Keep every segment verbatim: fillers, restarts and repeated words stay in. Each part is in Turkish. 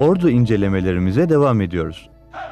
Ordu incelemelerimize devam ediyoruz.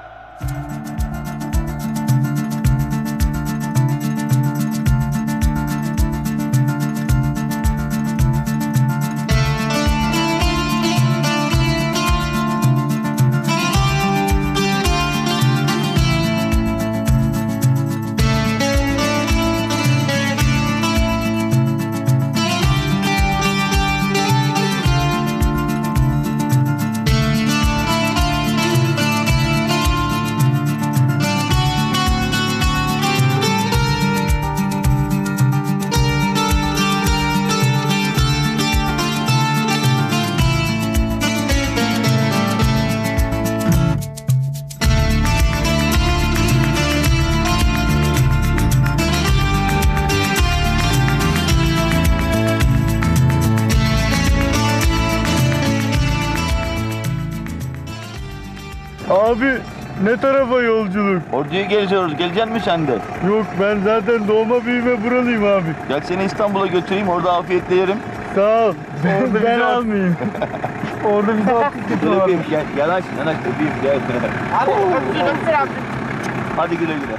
Abi ne tarafa yolculuk? Ordu'ya geziyoruz. Gelecek misin sen de? Yok ben zaten doğma büyüme buralıyım abi. Gel seni İstanbul'a götüreyim. Orada afiyetle yerim. Sağ ol. Ben, Orada ben bizi almayayım. Orada bizi attık Gel öpeyim. Gel. Yanaş. Yanaş. Öpeyim. Gel. Hadi öpsün öpsün abi. Hadi güle güle.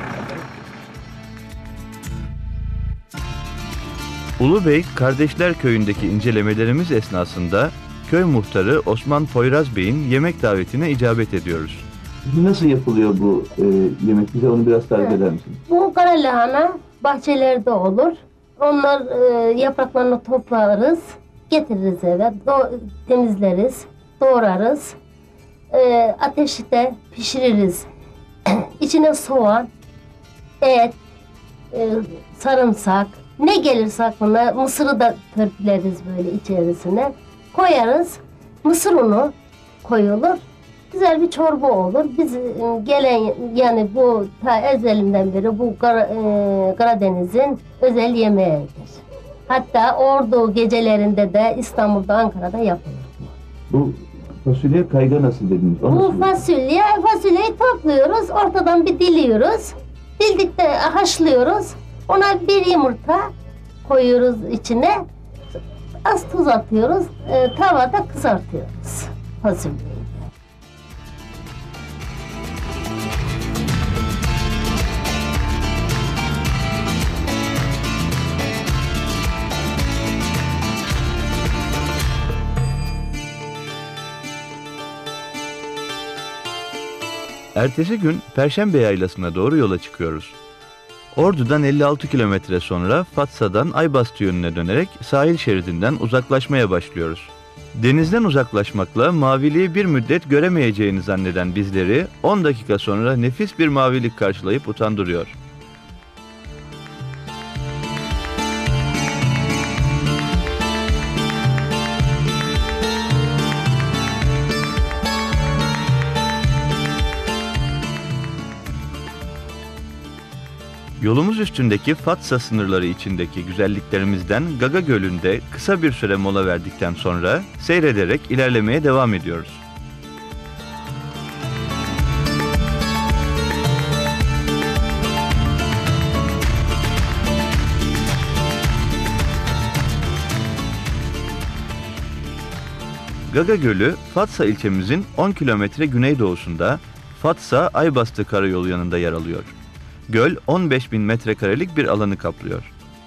Ulubey Kardeşler Köyü'ndeki incelemelerimiz esnasında köy muhtarı Osman Poyraz Bey'in yemek davetine icabet ediyoruz. Nasıl yapılıyor bu e, yemek? Bize onu biraz tarif eder misin? Bu kara lahana bahçelerde olur. Onlar e, yapraklarını toplarız, getiririz eve, do- temizleriz, doğrarız. E, ateşte pişiririz. İçine soğan, et, e, sarımsak, ne gelirse aklına, mısırı da törpüleriz böyle içerisine. Koyarız, mısır unu koyulur. Güzel bir çorba olur. Biz e, gelen yani bu ta ezelinden beri bu Kara- e, Karadeniz'in özel yemeğidir. Hatta Ordu gecelerinde de İstanbul'da, Ankara'da yapılır. Bu fasulye kayga nasıl dediniz? O Bu nasıl? fasulye, fasulyeyi topluyoruz, ortadan bir diliyoruz. Dildikte haşlıyoruz. Ona bir yumurta koyuyoruz içine. Az tuz atıyoruz, e, tavada kızartıyoruz fasulyeyi. Ertesi gün Perşembe Yaylası'na doğru yola çıkıyoruz. Ordu'dan elli altı kilometre sonra Fatsa'dan Aybastı yönüne dönerek sahil şeridinden uzaklaşmaya başlıyoruz. Denizden uzaklaşmakla maviliği bir müddet göremeyeceğini zanneden bizleri on dakika sonra nefis bir mavilik karşılayıp utandırıyor. Yolumuz üstündeki Fatsa sınırları içindeki güzelliklerimizden Gaga Gölü'nde kısa bir süre mola verdikten sonra seyrederek ilerlemeye devam ediyoruz. Gaga Gölü, Fatsa ilçemizin on kilometre güneydoğusunda Fatsa-Aybastı karayolu yanında yer alıyor. Göl on beş bin metrekarelik bir alanı kaplıyor.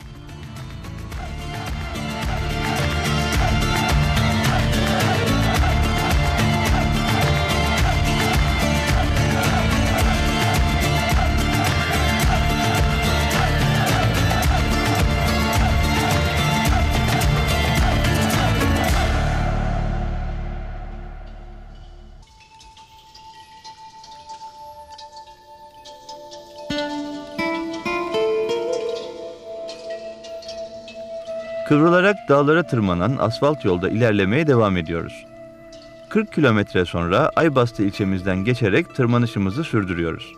Kıvrılarak dağlara tırmanan asfalt yolda ilerlemeye devam ediyoruz. kırk kilometre sonra Aybastı ilçemizden geçerek tırmanışımızı sürdürüyoruz.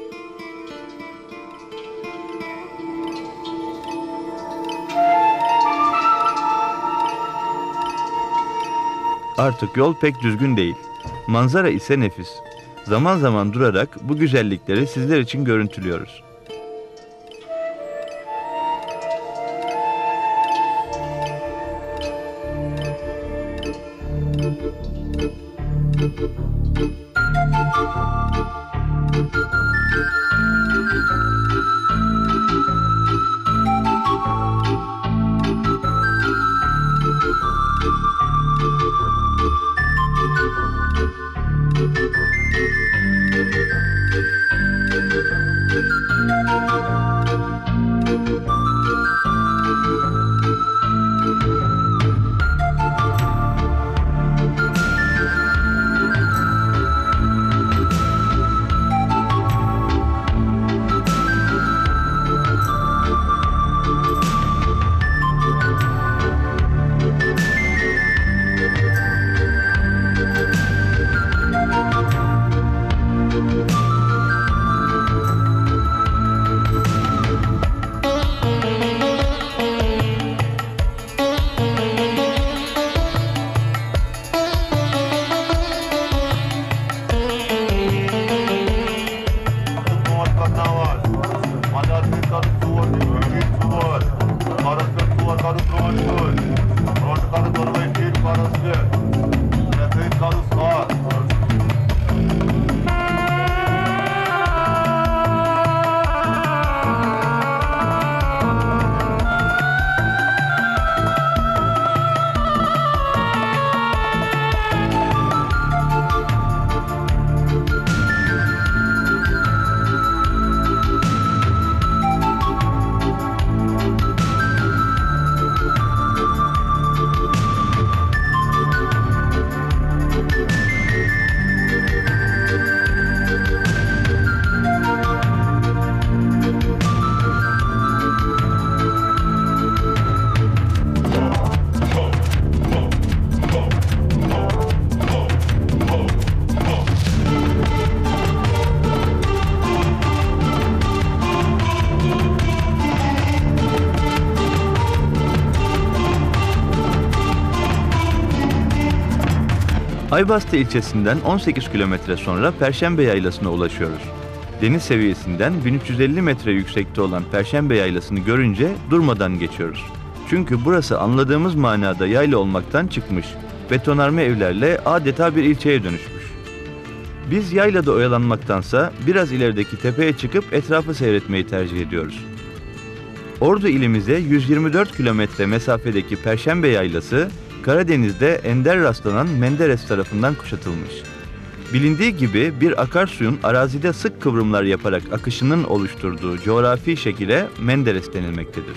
Artık yol pek düzgün değil. Manzara ise nefis. Zaman zaman durarak bu güzellikleri sizler için görüntülüyoruz. Aybastı ilçesinden on sekiz kilometre sonra Perşembe Yaylası'na ulaşıyoruz. Deniz seviyesinden bin üç yüz elli metre yüksekte olan Perşembe Yaylası'nı görünce durmadan geçiyoruz. Çünkü burası anladığımız manada yayla olmaktan çıkmış, betonarme evlerle adeta bir ilçeye dönüşmüş. Biz yaylada oyalanmaktansa biraz ilerideki tepeye çıkıp etrafı seyretmeyi tercih ediyoruz. Ordu ilimize yüz yirmi dört kilometre mesafedeki Perşembe Yaylası, Karadeniz'de ender rastlanan Menderes tarafından kuşatılmış. Bilindiği gibi bir akarsuyun arazide sık kıvrımlar yaparak akışının oluşturduğu coğrafi şekile Menderes denilmektedir.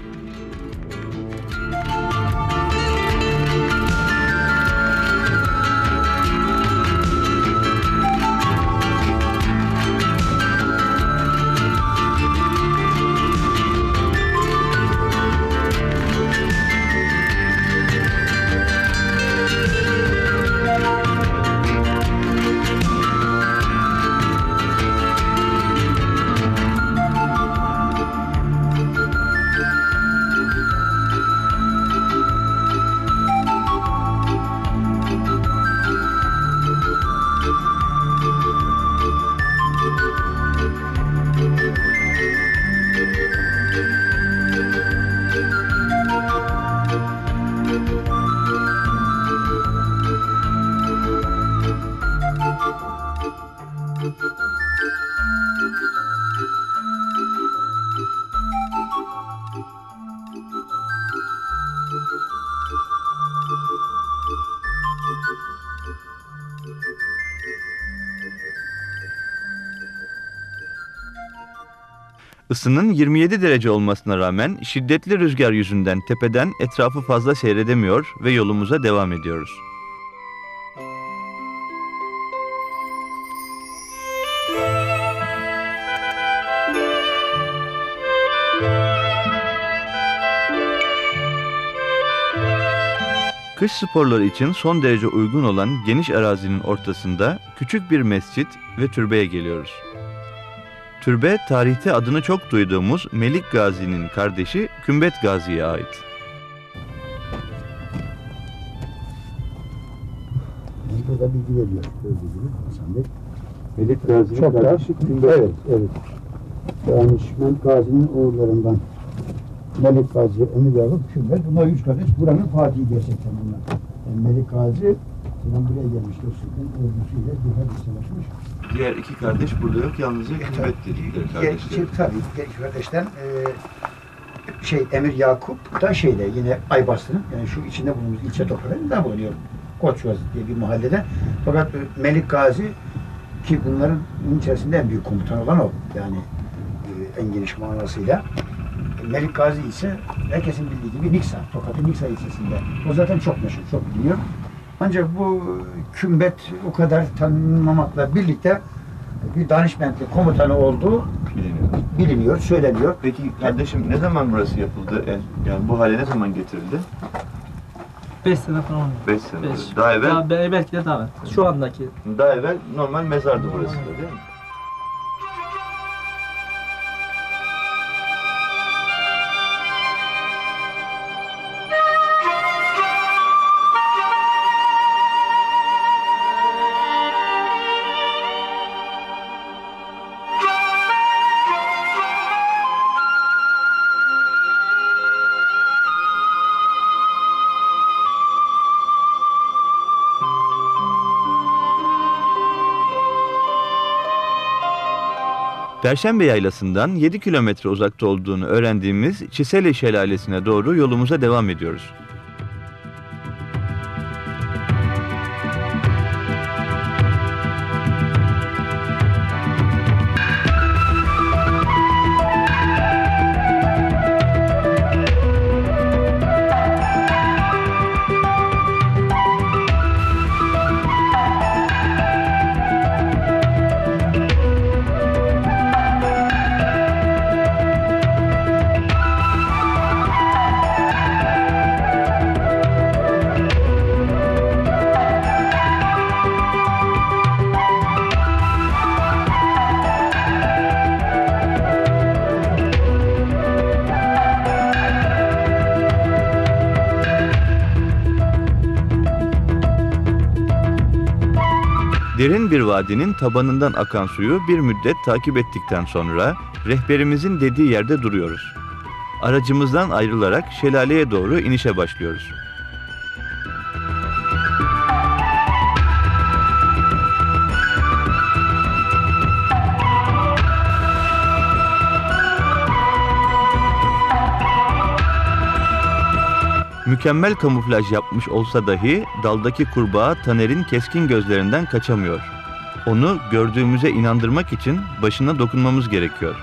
Isının yirmi yedi derece olmasına rağmen şiddetli rüzgar yüzünden tepeden etrafı fazla seyredemiyor ve yolumuza devam ediyoruz. Kış sporları için son derece uygun olan geniş arazinin ortasında küçük bir mescit ve türbeye geliyoruz. Türbe, tarihte adını çok duyduğumuz Melik Gazi'nin kardeşi Kümbet Gazi'ye ait. Burada bilgi veriyor. Gördüğü gibi Hasan Bey. Melik Gazi'nin Çok da, kardeşi Kümbet. evet, evet. Yani Melik Gazi'nin oğullarından Melik Gazi, Emir Yakup, Kümbet. Bunlar üç kardeş. Buranın fatihi gerçekten bunlar. Yani Melik Gazi Selam buraya gelmiş dostluktan ordusuyla Duha'da savaşmış. Diğer iki kardeş burada yok. Yalnızca Kümbet dedikleri kardeşler. Şey, tabii genç kardeşten e, şey Emir Yakup da şeyde yine Aybastı'nın yani şu içinde bulunduğumuz ilçe topraklarında bulunuyor. Koçvazı diye bir mahallede. Fakat e, Melik Gazi ki bunların bunun içerisinde en büyük komutan olan o. Yani e, en geniş manasıyla. E, Melik Gazi ise herkesin bildiği gibi Niksa, Tokat'ın Niksa ilçesinde. O zaten çok meşhur, çok biliniyor. Ancak bu Kümbet o kadar tanınmamakla birlikte bir danışmentli komutanı olduğu Biliniyor. biliniyor, söyleniyor. Peki kardeşim ne zaman burası yapıldı? En- Yani bu hale ne zaman getirildi? beş sene falan oldu. Beş sene. Beş. Daha evvel, Daha, be- belki de daha evvel. Şu andaki. daha evvel normal mezardı burası da değil mi? Perşembe Yaylası'ndan yedi kilometre uzakta olduğunu öğrendiğimiz Çiseli Şelalesi'ne doğru yolumuza devam ediyoruz. Derin bir vadinin tabanından akan suyu bir müddet takip ettikten sonra rehberimizin dediği yerde duruyoruz. Aracımızdan ayrılarak şelaleye doğru inişe başlıyoruz. Mükemmel kamuflaj yapmış olsa dahi daldaki kurbağa Taner'in keskin gözlerinden kaçamıyor. Onu gördüğümüze inandırmak için başına dokunmamız gerekiyor.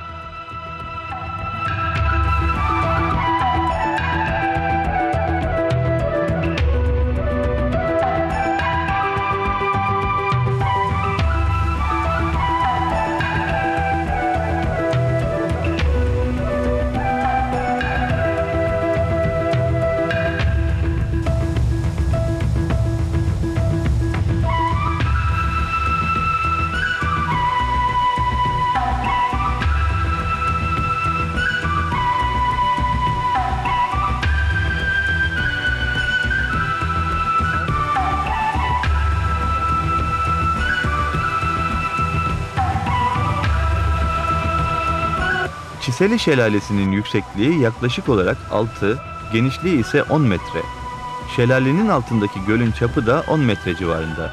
Çiseli Şelalesi'nin yüksekliği yaklaşık olarak altı, genişliği ise on metre. Şelalenin altındaki gölün çapı da on metre civarında.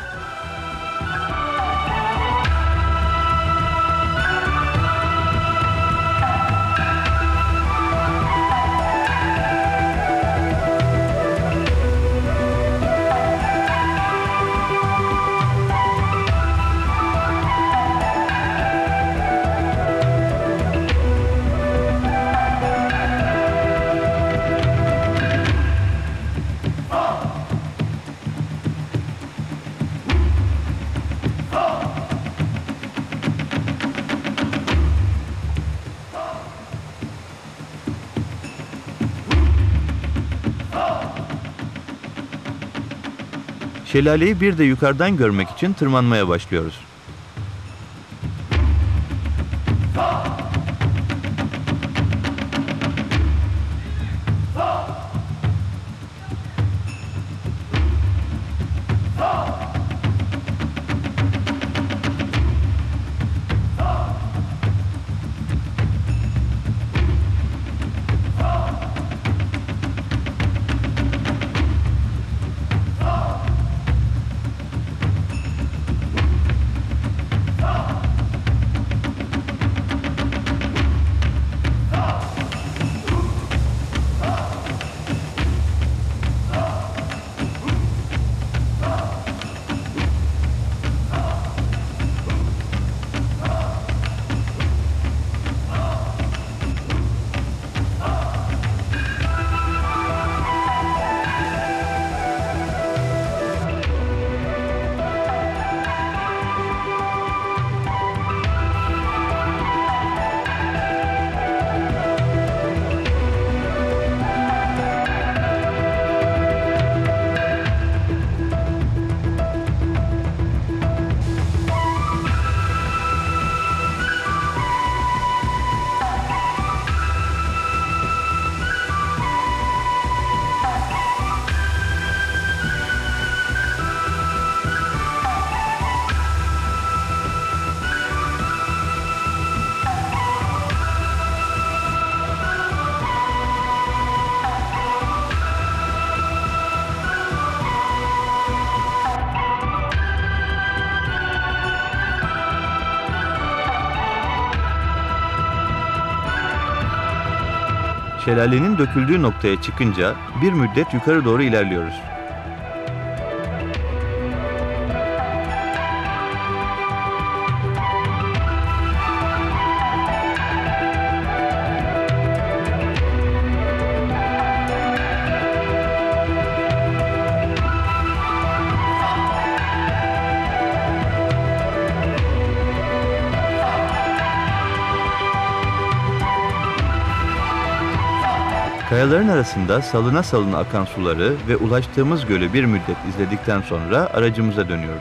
Şelaleyi bir de yukarıdan görmek için tırmanmaya başlıyoruz. Şelalenin döküldüğü noktaya çıkınca bir müddet yukarı doğru ilerliyoruz. Kayaların arasında salına salına akan suları ve ulaştığımız gölü bir müddet izledikten sonra aracımıza dönüyoruz.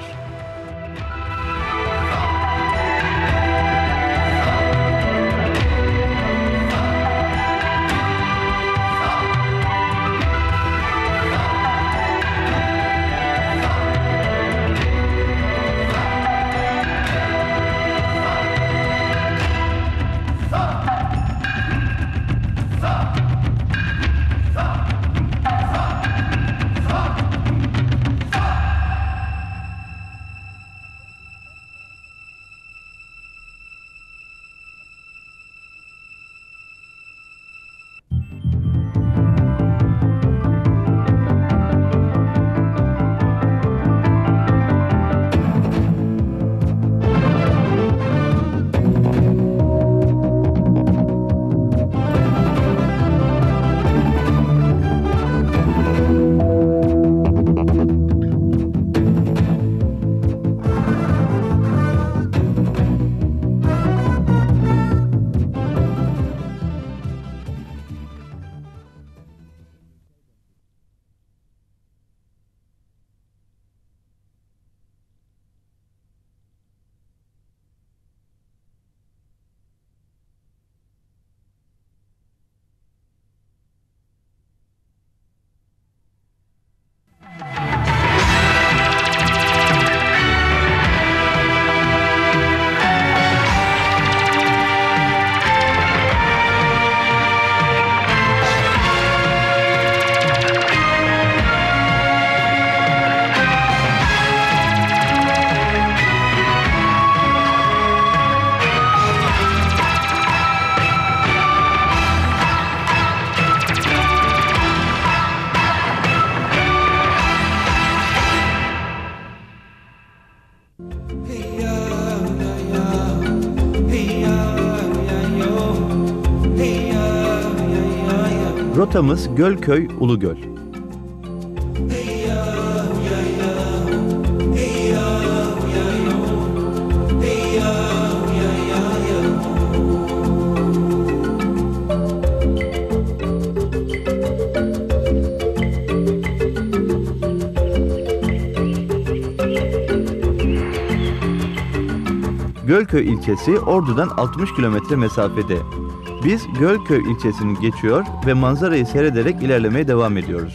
Rotamız Gölköy Ulugöl. Gölköy ilçesi Ordu'dan altmış kilometre mesafede. Biz Gölköy ilçesini geçiyor ve manzarayı seyrederek ilerlemeye devam ediyoruz.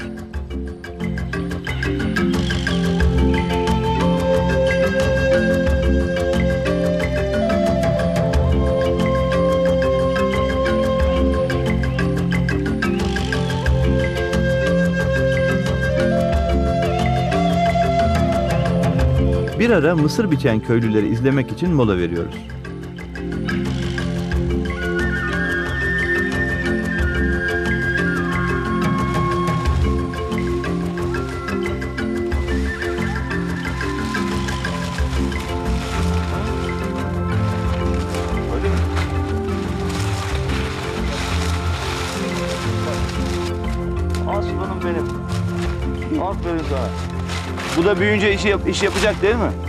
Bir ara mısır biçen köylüleri izlemek için mola veriyoruz. Aslanım benim. Aferin sana. Bu da büyüyünce işi yap iş yapacak değil mi?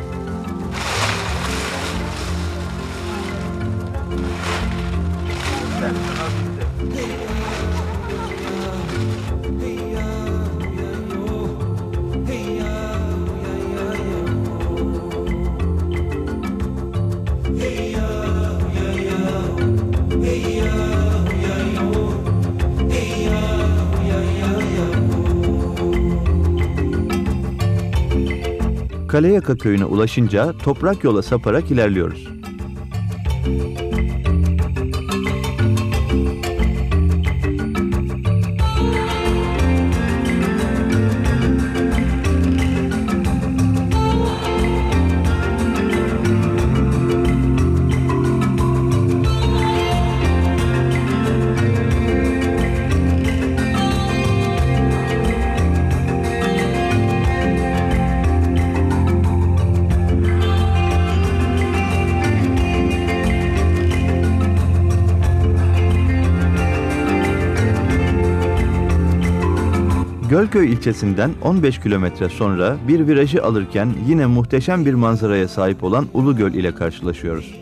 Kaleyaka köyüne ulaşınca toprak yola saparak ilerliyoruz. Gölköy ilçesinden on beş kilometre sonra bir virajı alırken yine muhteşem bir manzaraya sahip olan Ulugöl ile karşılaşıyoruz.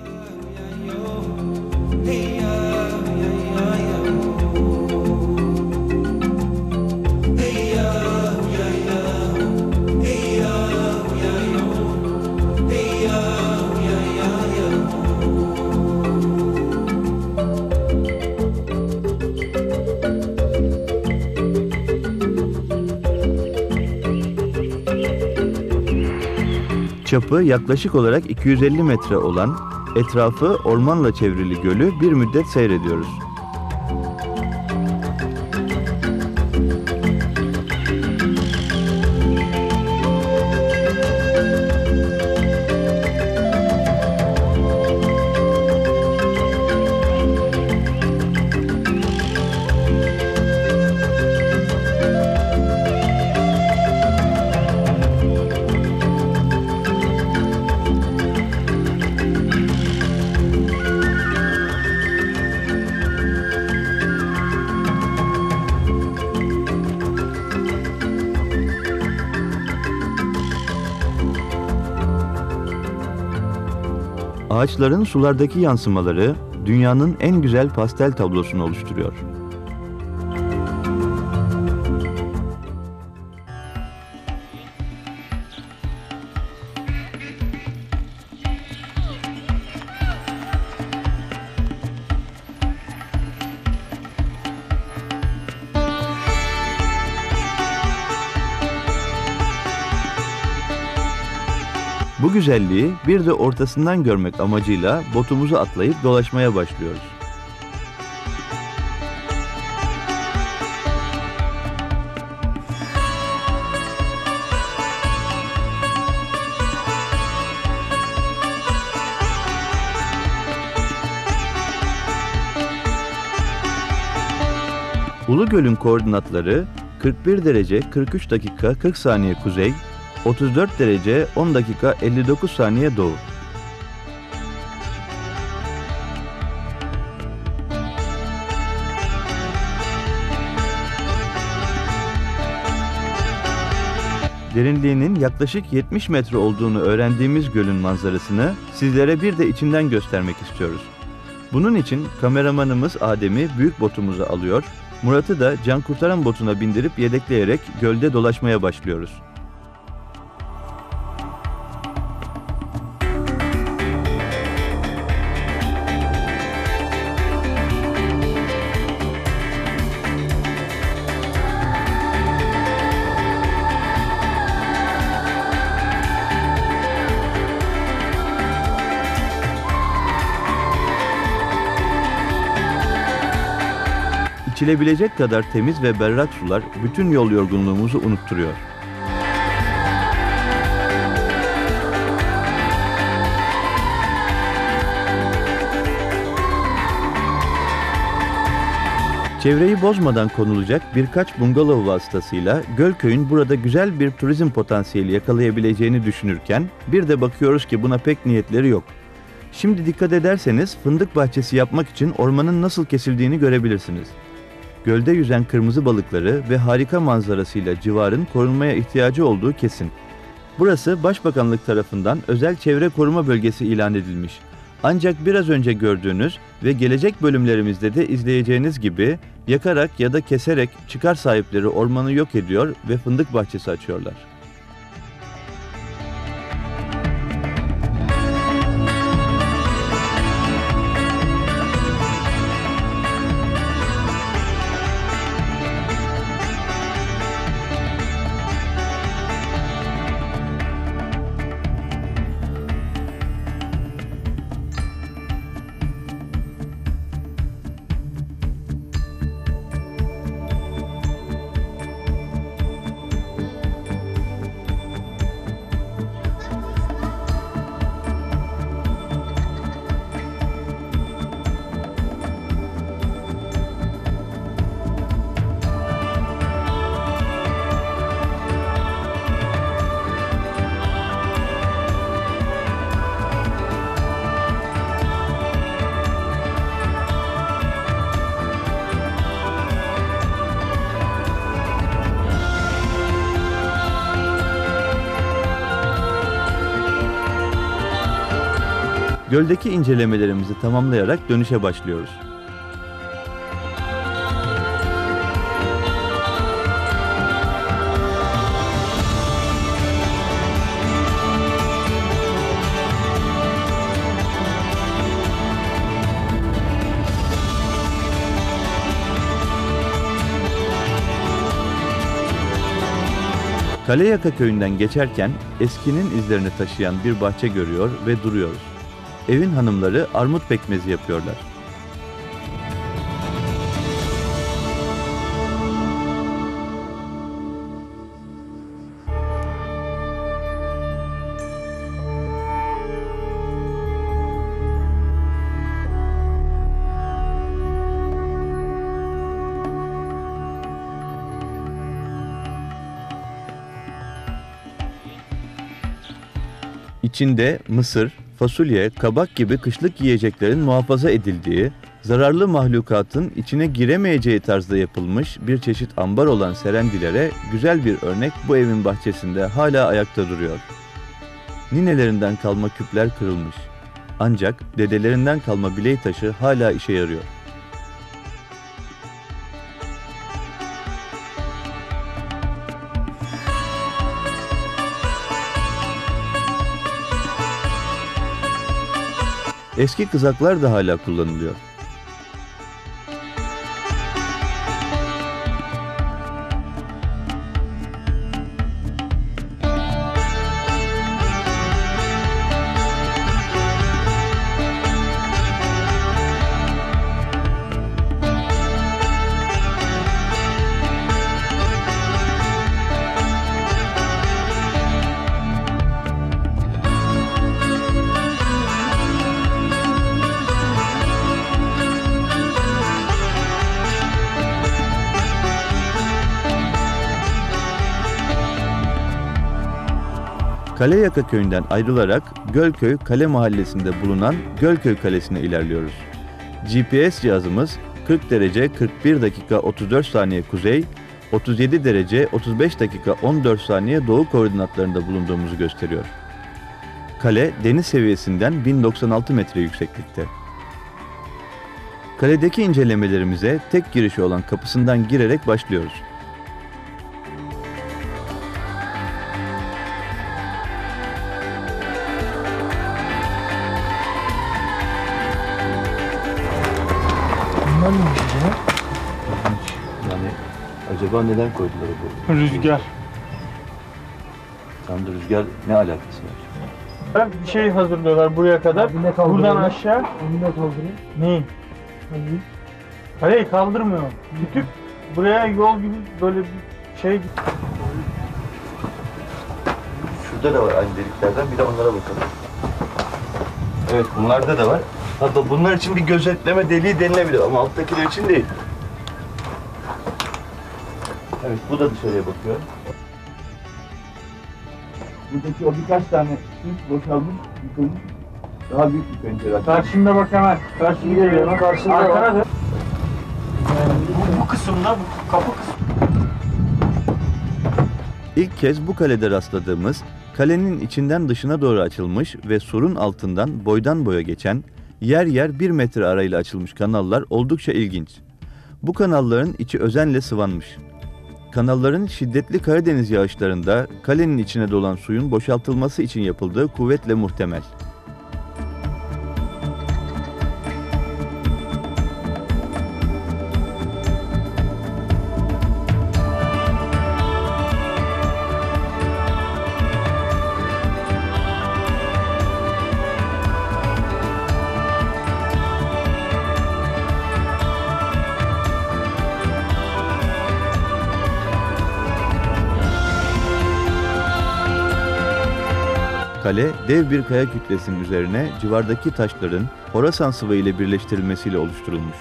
Çapı yaklaşık olarak iki yüz elli metre olan, etrafı ormanla çevrili gölü bir müddet seyrediyoruz. Ağaçların sulardaki yansımaları dünyanın en güzel pastel tablosunu oluşturuyor. Bu güzelliği bir de ortasından görmek amacıyla botumuzu atlayıp dolaşmaya başlıyoruz. Ulugöl'ün koordinatları kırk bir derece kırk üç dakika kırk saniye kuzey, otuz dört derece on dakika elli dokuz saniye doğu. Derinliğinin yaklaşık yetmiş metre olduğunu öğrendiğimiz gölün manzarasını sizlere bir de içinden göstermek istiyoruz. Bunun için kameramanımız Adem'i büyük botumuza alıyor, Murat'ı da can kurtaran botuna bindirip yedekleyerek gölde dolaşmaya başlıyoruz. İçilebilecek kadar temiz ve berrak sular bütün yol yorgunluğumuzu unutturuyor. Çevreyi bozmadan konulacak birkaç bungalov vasıtasıyla Gölköy'ün burada güzel bir turizm potansiyeli yakalayabileceğini düşünürken bir de bakıyoruz ki buna pek niyetleri yok. Şimdi dikkat ederseniz fındık bahçesi yapmak için ormanın nasıl kesildiğini görebilirsiniz. Gölde yüzen kırmızı balıkları ve harika manzarasıyla civarın korunmaya ihtiyacı olduğu kesin. Burası Başbakanlık tarafından özel çevre koruma bölgesi ilan edilmiş. Ancak biraz önce gördüğünüz ve gelecek bölümlerimizde de izleyeceğiniz gibi yakarak ya da keserek çıkar sahipleri ormanı yok ediyor ve fındık bahçesi açıyorlar. Göldeki incelemelerimizi tamamlayarak dönüşe başlıyoruz. Kaleyaka köyünden geçerken eskinin izlerini taşıyan bir bahçe görüyor ve duruyoruz. Evin hanımları armut pekmezi yapıyorlar. İçinde mısır, fasulye, kabak gibi kışlık yiyeceklerin muhafaza edildiği, zararlı mahlukatın içine giremeyeceği tarzda yapılmış bir çeşit ambar olan serendilere güzel bir örnek bu evin bahçesinde hala ayakta duruyor. Ninelerinden kalma küpler kırılmış. Ancak dedelerinden kalma biley taşı hala işe yarıyor. Eski kızaklar da hala kullanılıyor. Kaleyaka köyünden ayrılarak Gölköy Kale mahallesinde bulunan Gölköy Kalesi'ne ilerliyoruz. G P S cihazımız kırk derece kırk bir dakika otuz dört saniye kuzey, otuz yedi derece otuz beş dakika on dört saniye doğu koordinatlarında bulunduğumuzu gösteriyor. Kale deniz seviyesinden bin doksan altı metre yükseklikte. Kaledeki incelemelerimize tek girişi olan kapısından girerek başlıyoruz. Yani acaba neden koydular bu? Rüzgar. Tam da rüzgar ne alakası var? Bir şey hazırlıyorlar buraya kadar. Abi ne kaldırıyor Buradan lan? aşağı. Onu da kaldırıyor. Neyi? Kaleyi kaldırmıyor. Kütük buraya yol gibi böyle bir şey. Şurada da var aynı deliklerden, bir de onlara bakalım. Evet, bunlarda da var. Hatta bunlar için bir gözetleme deliği denilebilir ama alttakiler için değil. Evet, bu da dışarıya bakıyor. Buradaki o birkaç tane üst boşalmış, yıkılmış, daha büyük bir pencere. Karşında bak hemen. Karşında geliyor. Karşında arkana da. Bu, bu kısımda, bu kapı kısmı. İlk kez bu kalede rastladığımız, kalenin içinden dışına doğru açılmış ve surun altından boydan boya geçen, yer yer bir metre arayla açılmış kanallar oldukça ilginç. Bu kanalların içi özenle sıvanmış. Kanalların şiddetli Karadeniz yağışlarında kalenin içine dolan suyun boşaltılması için yapıldığı kuvvetle muhtemel. Kale, dev bir kaya kütlesinin üzerine civardaki taşların Horasan sıvı ile birleştirilmesiyle oluşturulmuş.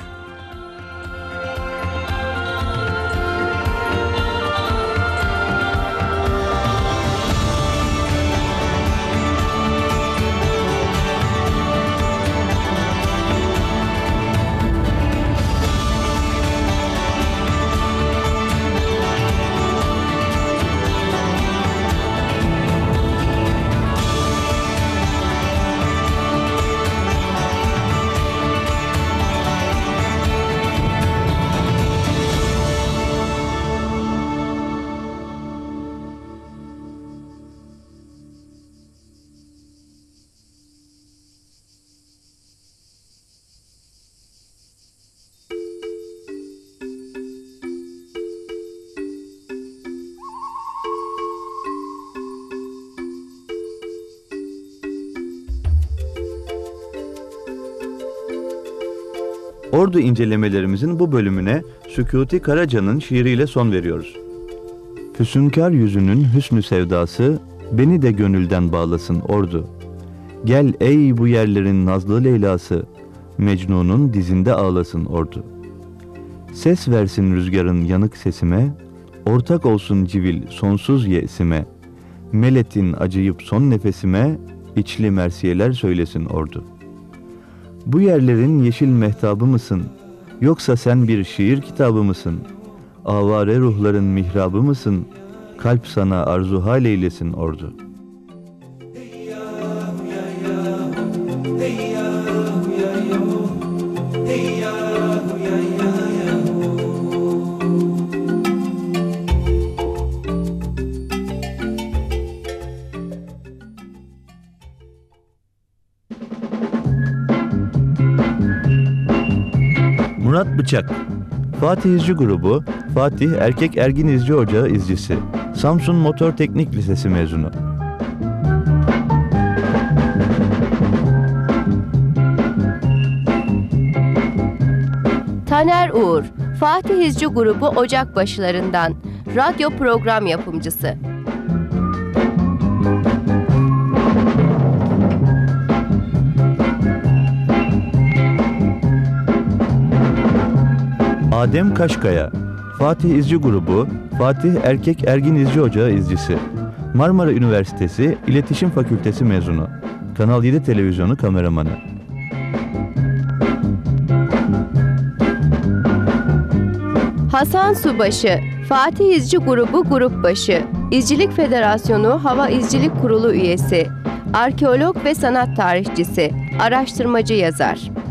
Ordu incelemelerimizin bu bölümüne Sükuti Karaca'nın şiiriyle son veriyoruz. Füsunkar yüzünün hüsnü sevdası, beni de gönülden bağlasın Ordu. Gel ey bu yerlerin nazlı Leylası, Mecnun'un dizinde ağlasın Ordu. Ses versin rüzgarın yanık sesime, ortak olsun civil sonsuz yesime, meletin acıyıp son nefesime, içli mersiyeler söylesin Ordu. Bu yerlerin yeşil mehtabı mısın, yoksa sen bir şiir kitabı mısın? Avare ruhların mihrabı mısın, kalp sana arzu hal eylesin Ordu. Murat Bıçak, Fatih İzci Grubu, Fatih Erkek Ergin İzci Ocağı izcisi, Samsun Motor Teknik Lisesi mezunu. Taner Uğur, Fatih İzci Grubu Ocakbaşılarından, radyo program yapımcısı. Adem Kaşkaya, Fatih İzci Grubu, Fatih Erkek Ergin İzci Ocağı izcisi, Marmara Üniversitesi İletişim Fakültesi mezunu, Kanal yedi Televizyonu kameramanı. Hasan Subaşı, Fatih İzci Grubu Grup Başı, İzcilik Federasyonu Hava İzcilik Kurulu üyesi, arkeolog ve sanat tarihçisi, araştırmacı yazar.